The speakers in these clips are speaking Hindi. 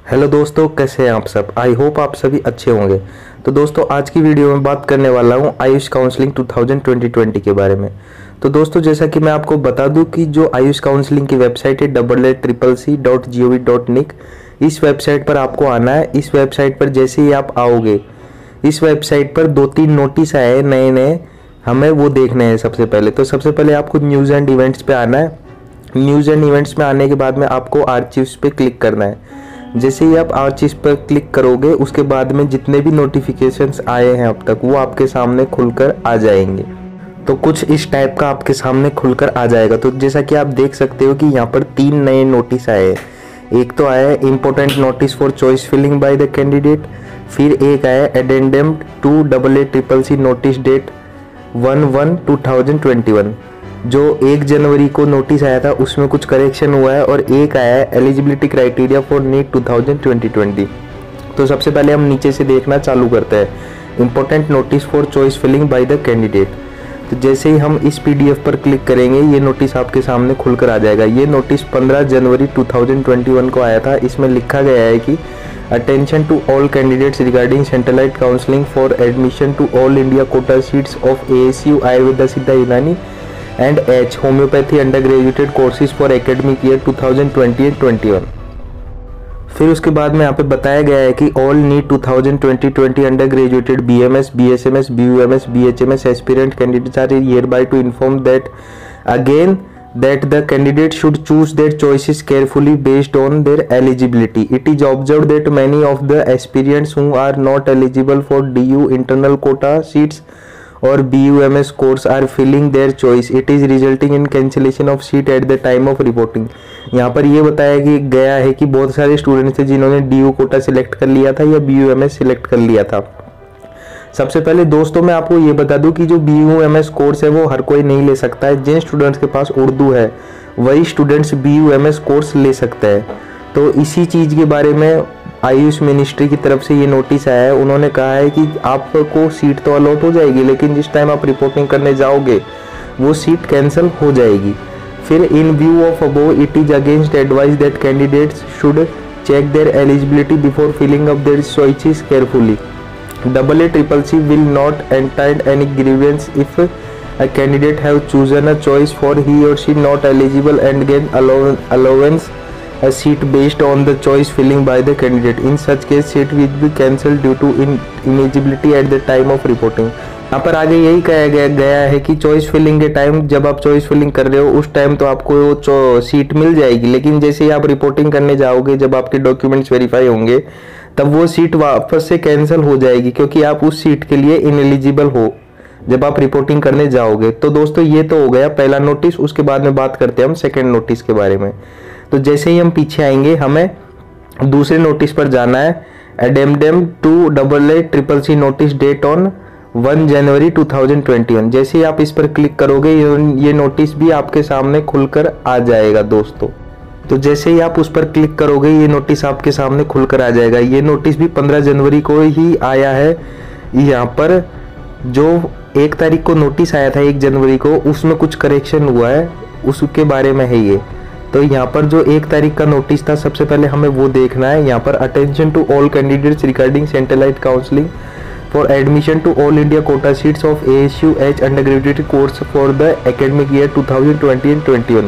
हेलो दोस्तों, कैसे हैं आप सब। आई होप आप सभी अच्छे होंगे। तो दोस्तों, आज की वीडियो में बात करने वाला हूं आयुष काउंसलिंग 2020 के बारे में। तो दोस्तों, जैसा कि मैं आपको बता दूं कि जो आयुष काउंसलिंग की वेबसाइट है www.ccc.gov.nic, इस वेबसाइट पर आपको आना है। इस वेबसाइट पर जैसे ही आप आओगे, इस वेबसाइट पर 2-3 नोटिस आए नए नए, हमें वो देखने हैं। सबसे पहले आपको न्यूज़ एंड इवेंट्स पे आना है। न्यूज़ एंड इवेंट्स में आने के बाद में आपको आर्चिव्स पे क्लिक करना है। जैसे ही आप आर्चिव्स पर क्लिक करोगे, उसके बाद में जितने भी नोटिफिकेशंस आए हैं अब तक, वो आपके सामने खुलकर आ जाएंगे। तो कुछ इस टाइप का आपके सामने खुलकर आ जाएगा। तो जैसा कि आप देख सकते हो कि यहाँ पर 3 नए नोटिस आए हैं। एक तो आया है important notice for choice filling by the candidate, फिर एक आया addendum to AACCC notice date 1/1/2021, जो 1 जनवरी को नोटिस आया था, उसमें कुछ करेक्शन हुआ है। और एक आया है एलिजिबिलिटी क्राइटेरिया फॉर नीट 2020। तो सबसे पहले हम नीचे से देखना चालू करते हैं, important notice for choice filling by the candidate. तो जैसे ही हम इस PDF पर क्लिक करेंगे, ये नोटिस आपके सामने खुलकर आ जाएगा। ये नोटिस 15 जनवरी 2021 को आया था। इसमें लिखा गया है कि attention to all candidates regarding centralised counselling for admission to all India quota seats of ASU Ayurveda Siddha Unani and H homoeopathy under graduated courses for academic year 2020-21। फिर उसके बाद में यहाँ पे बताया गया है कि all NEET 2020 under graduated BMS, BSMS, BUMS, BHMS aspirant candidates are hereby to inform that again that the candidate should choose their choices carefully based on their eligibility. It is observed that many of the aspirants who are not eligible for DU internal quota seats और BUMS course are filling their choice, it is resulting in cancellation of seat at the time of reporting. यहाँ पर ये बताया गया है कि बहुत सारे स्टूडेंट्स थे जिन्होंने DU कोटा सिलेक्ट कर लिया था या BUMS सिलेक्ट कर लिया था। सबसे पहले दोस्तों, मैं आपको ये बता दूं कि जो BUMS कोर्स है वो हर कोई नहीं ले सकता है। जिन स्टूडेंट्स के पास उर्दू है वही स्टूडेंट्स BUMS कोर्स ले सकते हैं। तो इसी चीज़ के बारे में आयुष मिनिस्ट्री की तरफ से ये नोटिस आया है। उन्होंने कहा है कि आपको सीट तो अलॉट हो जाएगी, लेकिन जिस टाइम आप रिपोर्टिंग करने जाओगे वो सीट कैंसिल हो जाएगी। फिर in view of above it is against advice that candidates should check their eligibility before filling up their choices carefully. AACCC will not entertain any grievance if a candidate have chosen a choice for he or she not eligible and gain allowance a seat based on the choice filling by the candidate. In such case seat will be cancelled due to ineligibility at the time of reporting. यहाँ पर आगे यही कहा गया है कि चॉइस फिलिंग के टाइम, जब आप चॉइस फिलिंग कर रहे हो उस टाइम तो आपको सीट मिल जाएगी, लेकिन जैसे ही आप रिपोर्टिंग करने जाओगे, जब आपके डॉक्यूमेंट्स वेरीफाई होंगे, तब वो सीट वापस से कैंसिल हो जाएगी, क्योंकि आप उस सीट के लिए इनएलिजिबल हो जब आप रिपोर्टिंग करने जाओगे। तो दोस्तों, ये तो हो गया पहला नोटिस। उसके बाद में बात करते हैं हम सेकेंड नोटिस के बारे में। तो जैसे ही हम पीछे आएंगे, हमें दूसरे नोटिस पर जाना है, addendum to AACCC notice date on 1 January 2021। जैसे ही आप इस पर क्लिक करोगे, ये नोटिस भी आपके सामने खुलकर आ जाएगा दोस्तों। तो जैसे ही आप उस पर क्लिक करोगे, ये नोटिस आपके सामने खुलकर आ जाएगा। ये नोटिस भी 15 जनवरी को ही आया है। यहाँ पर जो 1 तारीख को नोटिस आया था 1 जनवरी को, उसमें कुछ करेक्शन हुआ है, उसके बारे में है ये। तो यहाँ पर जो 1 तारीख का नोटिस था, सबसे पहले हमें वो देखना है। यहाँ पर attention to all candidates regarding centralised counselling for admission to all India quota seats of ASU H under graduated course for the academic year 2020-21।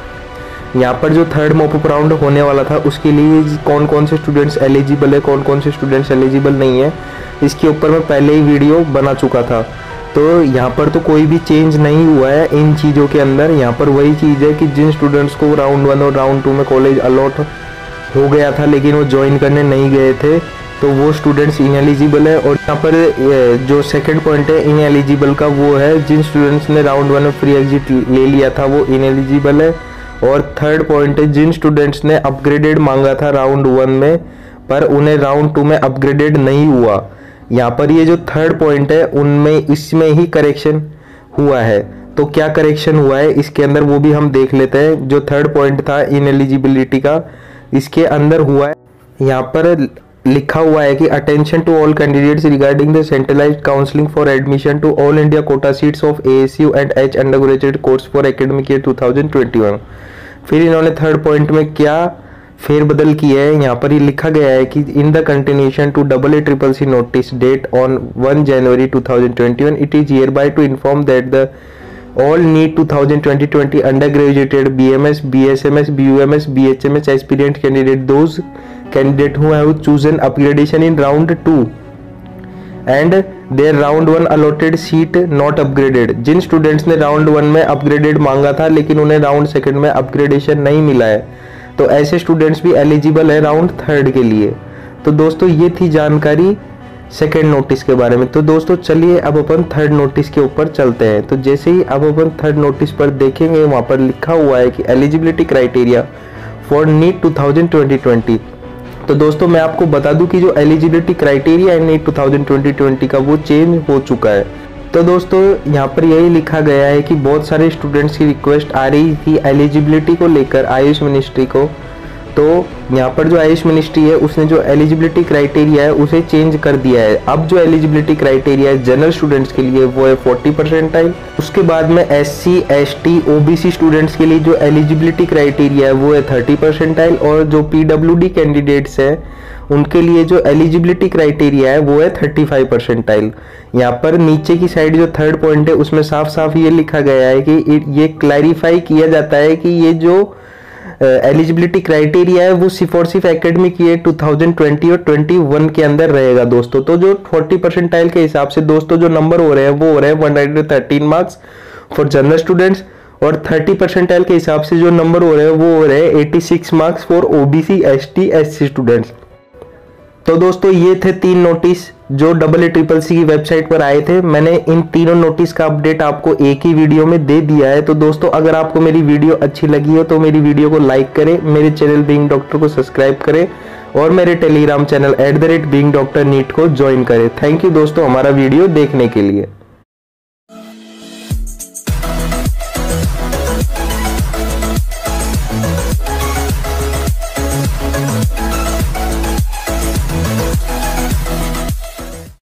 यहाँ पर जो थर्ड मॉपअप राउंड होने वाला था, उसके लिए कौन कौन से स्टूडेंट्स एलिजिबल है, कौन कौन से स्टूडेंट्स एलिजिबल नहीं है, इसके ऊपर मैं पहले ही वीडियो बना चुका था। तो यहाँ पर तो कोई भी चेंज नहीं हुआ है इन चीज़ों के अंदर। यहाँ पर वही चीज़ है कि जिन स्टूडेंट्स को राउंड 1 और राउंड 2 में कॉलेज अलॉट हो गया था, लेकिन वो ज्वाइन करने नहीं गए थे, तो वो स्टूडेंट्स इनएलिजिबल है। और यहाँ पर जो सेकंड पॉइंट है इनएलिजिबल का, वो है जिन स्टूडेंट्स ने राउंड 1 में फ्री एग्जिट ले लिया था वो इनएलिजिबल है। और थर्ड पॉइंट है जिन स्टूडेंट्स ने अपग्रेडेड मांगा था राउंड 1 में, पर उन्हें राउंड 2 में अपग्रेडेड नहीं हुआ। यहाँ पर ये जो थर्ड पॉइंट है, उनमें इसमें ही करेक्शन हुआ है। तो क्या करेक्शन हुआ है इसके अंदर, वो भी हम देख लेते हैं। जो थर्ड पॉइंट था इनएलिजिबिलिटी का, इसके अंदर हुआ है, यहाँ पर लिखा हुआ है कि attention to all candidates regarding the centralised counselling for admission to all India quota seats of ASU and H under graduated course for academic year 2021। फिर इन्होंने थर्ड पॉइंट में क्या फेरबदल किया है। यहाँ पर ये लिखा गया है कि in the continuation to AACCC notice date on 1 January 2021 it is hereby to inform that the all NEET 2020 undergraduate BMS, BSMS, BUMS, BHMS aspirant candidate, those candidate who have chosen upgradation in round 2 and their round 1 allotted seat not upgraded। जिन स्टूडेंट्स ने राउंड 1 में अपग्रेडेड मांगा था लेकिन उन्हें राउंड 2 में अपग्रेडेशन नहीं मिला है, तो ऐसे स्टूडेंट्स भी एलिजिबल है राउंड 3 के लिए। तो दोस्तों ये थी जानकारी सेकेंड नोटिस के बारे में। तो दोस्तों चलिए अब अपन थर्ड नोटिस के ऊपर चलते हैं। तो जैसे ही अब अपन थर्ड नोटिस पर देखेंगे, वहाँ पर लिखा हुआ है कि एलिजिबिलिटी क्राइटेरिया फॉर नीट 2020। तो दोस्तों मैं आपको बता दूं कि जो एलिजिबिलिटी क्राइटेरिया है नीट 2020 का वो चेंज हो चुका है। तो दोस्तों यहाँ पर यही लिखा गया है कि बहुत सारे स्टूडेंट्स की रिक्वेस्ट आ रही थी एलिजिबिलिटी को लेकर आयुष मिनिस्ट्री को। तो यहाँ पर जो आयुष मिनिस्ट्री है उसने जो एलिजिबिलिटी क्राइटेरिया है उसे चेंज कर दिया है। अब जो एलिजिबिलिटी क्राइटेरिया है जनरल स्टूडेंट्स के लिए वो है 40 परसेंटाइल। उसके बाद में SC, ST, OBC स्टूडेंट्स के लिए जो एलिजिबिलिटी क्राइटेरिया है वो है 30 परसेंटाइल। और जो PWD कैंडिडेट्स हैं उनके लिए जो एलिजिबिलिटी क्राइटेरिया है वो है 35 परसेंटाइल। यहाँ पर नीचे की साइड जो थर्ड पॉइंट है उसमें साफ साफ ये लिखा गया है कि ये क्लैरिफाई किया जाता है कि ये जो एलिजिबिलिटी क्राइटेरिया है वो सिर्फ और सिर्फ एकेडमिक ईयर 2020 और 21 के अंदर रहेगा दोस्तों। तो जो 40 परसेंटाइल के हिसाब से दोस्तों जो नंबर हो रहे हैं वो हो रहे हैं 113 मार्क्स फॉर जनरल स्टूडेंट्स, और 30 परसेंटाइल के हिसाब से जो नंबर हो रहे हैं वो हो रहे हैं 86 marks for OBC, ST, SC students. तो दोस्तों ये थे 3 नोटिस जो AACCC की वेबसाइट पर आए थे। मैंने इन तीनों नोटिस का अपडेट आपको एक ही वीडियो में दे दिया है। तो दोस्तों अगर आपको मेरी वीडियो अच्छी लगी हो तो मेरी वीडियो को लाइक करें, मेरे चैनल बीइंग डॉक्टर को सब्सक्राइब करें और मेरे टेलीग्राम चैनल @beingdoctorneet को ज्वाइन करें। थैंक यू दोस्तों हमारा वीडियो देखने के लिए।